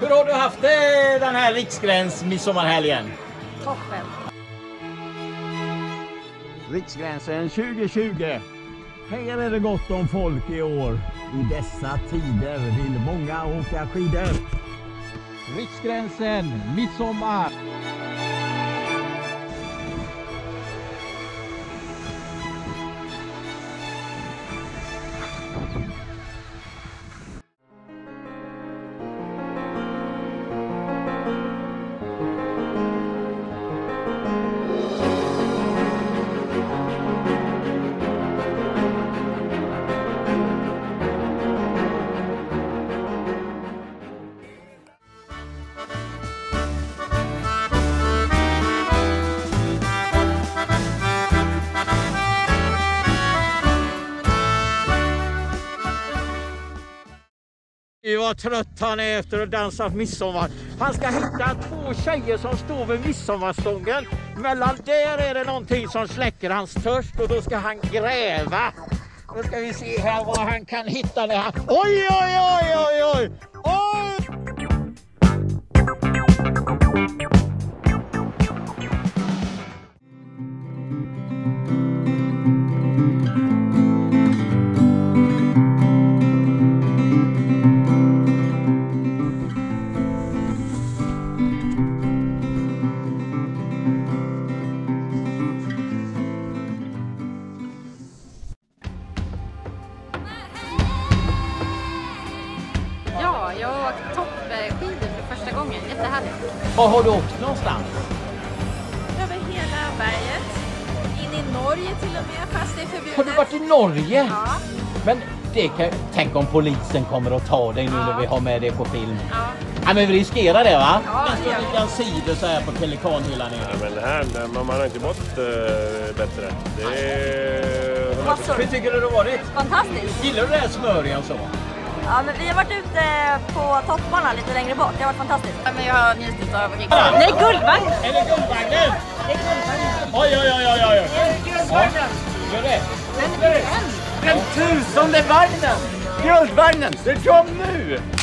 Hur har du haft det den här Riksgräns midsommarhelgen? Toppen. Riksgränsen 2020. Här är det gott om folk i år. I dessa tider vill många åka skidor. Riksgränsen midsommar. Vad trött han är efter att dansa midsommar. Han ska hitta 2 tjejer som står vid midsommarstången. Mellan där är det någonting som släcker hans törst och då ska han gräva. Då ska vi se här vad han kan hitta där. Oj, oj, oj, oj, oj! Oj! Ja, jag har åkt toppskidor för första gången. Jättehärligt. Var har du åkt någonstans? Över hela berget. In i Norge till och med, fast det är förbjudet. Har du varit i Norge? Ja. Men det kan, tänk om polisen kommer att ta dig nu när vi har med det på film. Ja. Ja, men vi riskerar det, va? Ja, det gör vi. Nästan sidor så här på pelikanhyllan. Ja, men det här, man har inte mått bättre. Det är... Hur tycker du det har varit? Fantastiskt. Gillar du det här smöriga och så? Ja, men vi har varit ute på topparna lite längre bort. Det har varit fantastiskt. Ja, men jag har njutit av Nej, guldvagn! Är det guldvagnen? Det är guldvagnen. Oj, oj, oj, oj, oj. guldvagnen. Gör det? Men det är en. Den 1000:e vagnen! Guldvagnen! Det kom nu!